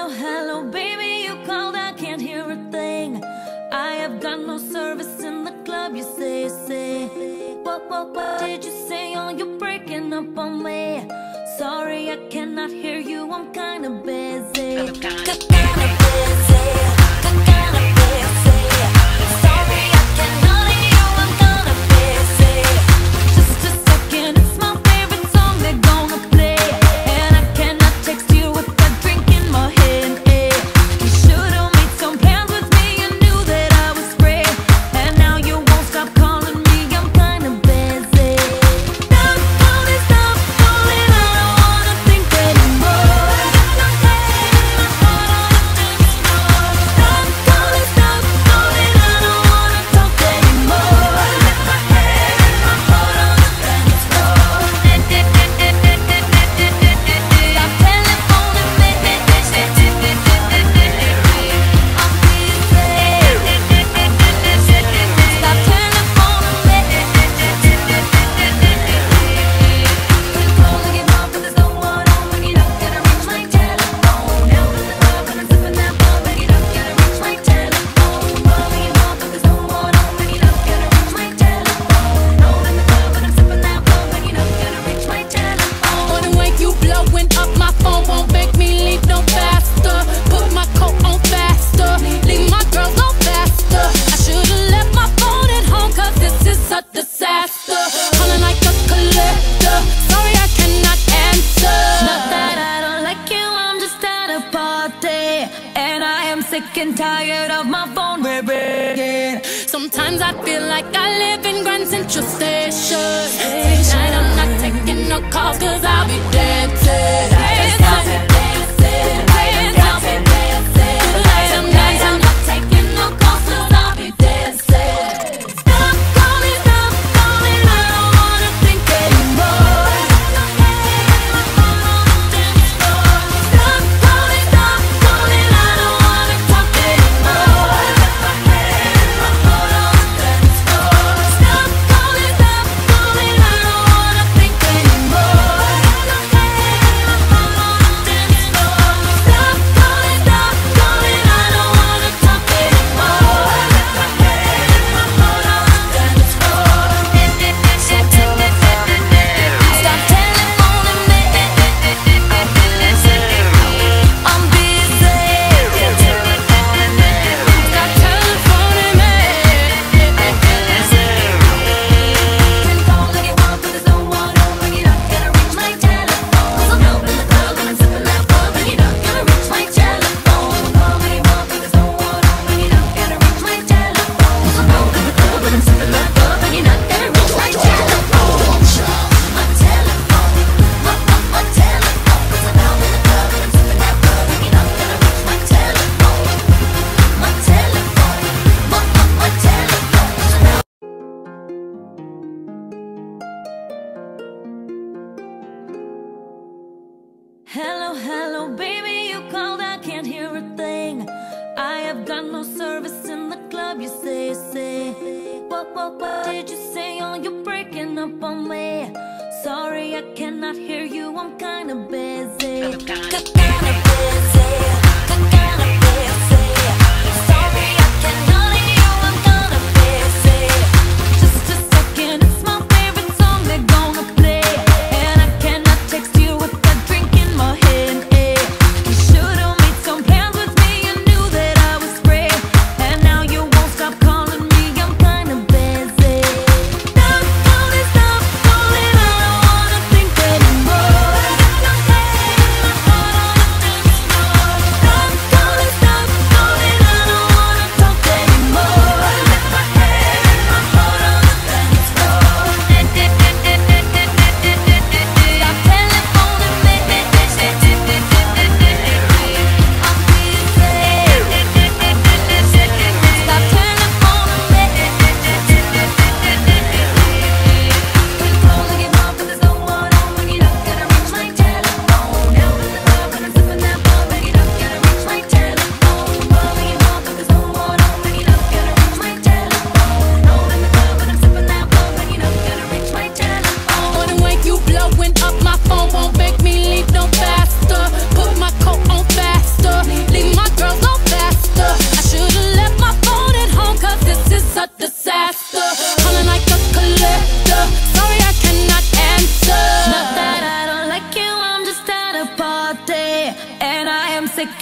Hello, hello, baby, you called, I can't hear a thing. I have got no service in the club, you say. What did you say? Oh, you're breaking up on me. Sorry, I cannot hear you, I'm kinda busy. Kinda busy. Sorry, I cannot hear you, I'm kinda busy. Just a second, it's my favorite song they're gonna play, and I cannot text you with that drink in my hand. You should've made some plans with me, you knew that I was free, and now you won't stop calling me, I'm kinda busy. Stop calling, I don't wanna think anymore. Stop calling, I don't wanna talk anymore. Let my head and my heart on the dance floor. Stop telephoning me. I'm busy. Stop telephone me. Calling you up, but there's no one on. When you're not gonna reach my telephone. Out in the club and I'm sipping that ball. When you're not gonna reach my telephone. Calling you up, but there's no one on. When you're not gonna reach my telephone. Out in the club and I'm sipping that ball. When you're not gonna reach my telephone. Or the way you blowing up my phone won't make me leave no faster. Put my coat on faster, leave my girls on faster. I should've left my phone at home, cause this is a disaster. Calling like a collector, sorry I cannot answer. Not that I don't like you, I'm just at a party, and I am sick and tired of my phone ringing. Sometimes I feel like I live in Grand Central Station. Tonight I'm not taking no calls, cause I'll be dancing. I'm not taking no calls, cause I'll be dancing. Stop calling, I don't wanna think anymore. Stop calling, I don't wanna talk anymore. Stop calling, I don't wanna think anymore. Stop calling, I don't wanna talk anymore. Stop telephoning me. I'm busy. Stop telephoning me. Can call if you want, but there's no one on. When you're not gonna reach my telephone. 'Cause I'm out in the club and I'm sipping that bub, and you're not gonna reach my telephone. Call if you want, but there's no one on. When you're not gonna reach my telephone. 'Cause I'm out in the club and I'm sipping that bub, and you're not gonna reach my telephone. My telephone, my telephone. 'Cause I'm out in the club and I'm sipping that bub, and you're not gonna reach my telephone. My telephone, my telephone. 'Cause I'm out. Hello, hello, baby, you called, I can't hear a thing. I have got no service in the club, you say. What did you say? Oh, you're breaking up on me. Sorry, I cannot hear you, I'm kinda busy. Kinda busy. Sorry, I cannot hear you, I'm kinda busy. Just a second, it's my favorite song they're gonna play, and I cannot text you with that drink in my hand. You should've made some plans with me, you knew that I was free, and now you won't stop calling me, I'm kinda busy. Stop calling, I don't wanna think anymore. Stop calling, I don't wanna talk anymore.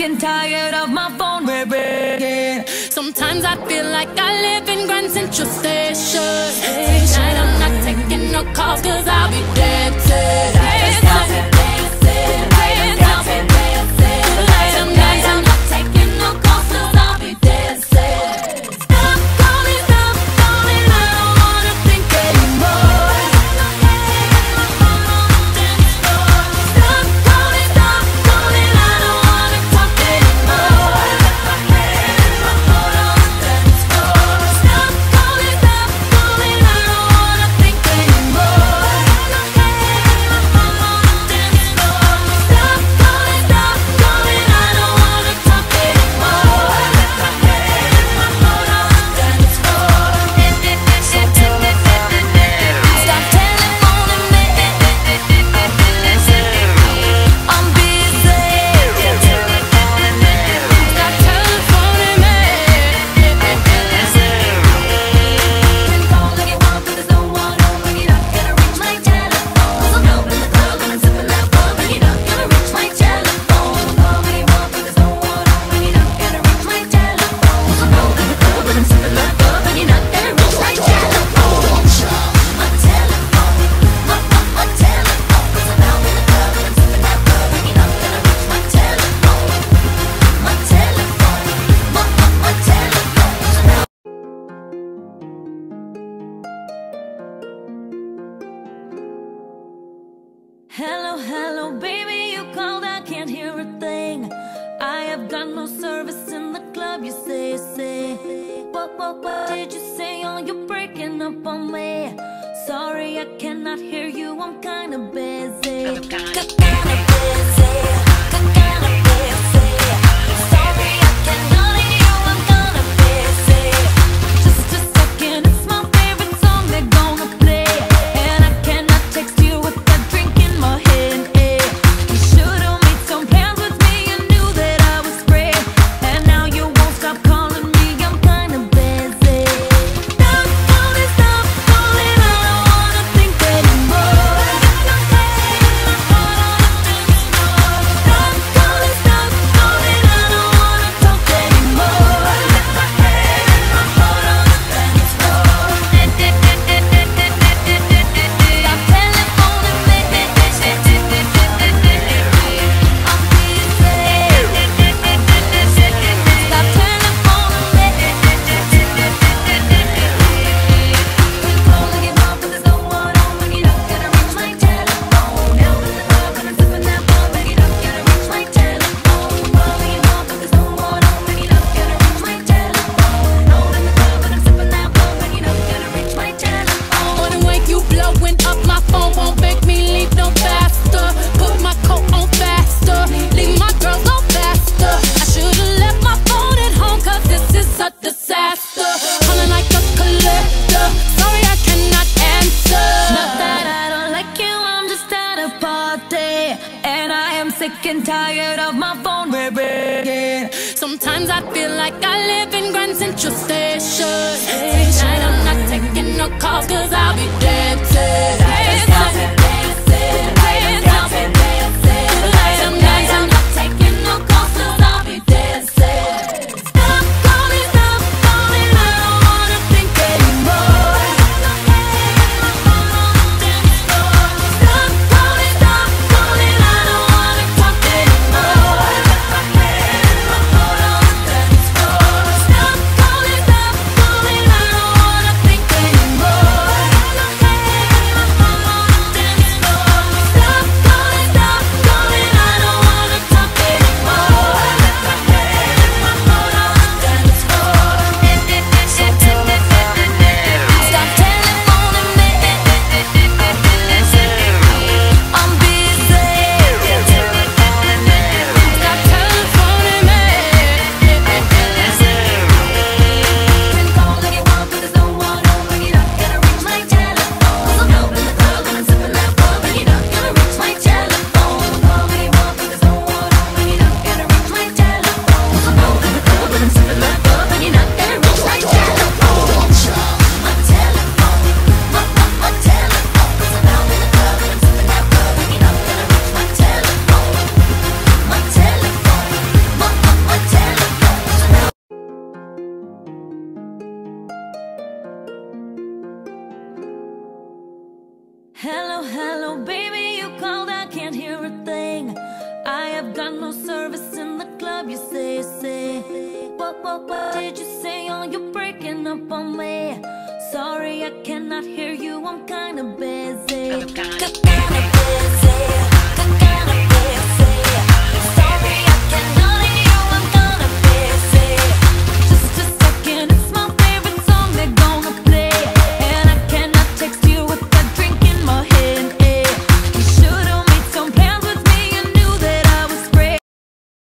and tired of my phone ringing. Sometimes I feel like I live in Grand Central Station. Tonight I'm not taking no calls cause I'll be dancing. I'm not taking no calls cause I'll be dancing. Stop calling, I don't wanna think anymore. Stop calling, I don't wanna talk anymore. Stop calling, I don't wanna think anymore. Stop calling, I don't wanna talk anymore. Stop telephoning me, I'm busy. Stop telephoning me. Call if you want, but there's no one home when you're not gonna reach my telephone. 'Cause I'm out in the club and I'm sipping that bub and you're not gonna reach my telephone. Call if you want, but there's no one home when you're not gonna reach my telephone. 'Cause I'm out in the club and I'm sipping that bub and you're not gonna reach my telephone. My telephone, my telephone. 'Cause I'm out in the club and I'm sipping that bub and you're not gonna reach my telephone. My telephone, my telephone. 'Cause I'm out. Hello, hello, baby, you called, I can't hear a thing. I have got no service in the club, you say. What did you say? Oh, you're breaking up on me. Sorry, I cannot hear you, I'm kinda busy. Kinda busy. Sorry, I cannot hear you, I'm kinda busy. Just a second, it's my favorite song they're gonna play. And I cannot text you with that drink in my hand. You should've made some plans with me, you knew that I was free. And now you won't stop calling me, I'm kinda busy. Stop calling, I don't wanna think anymore. Stop calling, I don't wanna talk anymore. Stop telephoning me, I'm busy. Stop telephoning me. Call if you want, but there's no one home when you're not gonna reach my telephone. Out in the club and I'm sipping that bub and you're not gonna reach my telephone. Call if you want, but there's no one home when you're not gonna reach my telephone. Out in the club and I'm sipping that bub and you're not gonna reach my telephone. On the way you blowing up, my phone won't make me leave no faster. Put my coat on faster, leave my girls on faster. I should've left my phone at home cause this is a disaster. Calling like a collector, sorry I cannot answer. Not that I don't like you, I'm just at a party. And I am sick and tired of my phone ringing. Sometimes I feel like I live in Grand Central Station. Tonight I'm not taking no calls cause I'll be dancing. I'm not taking no calls cause I'll be dancing. Stop calling, I don't wanna think anymore. Stop calling, I don't wanna talk anymore. Stop calling, I don't wanna think anymore. Hello, hello, baby, you called, I can't hear a thing. I have got no service in the club, you say. What did you say? Oh, you're breaking up on me. Sorry, I cannot hear you, I'm kinda busy.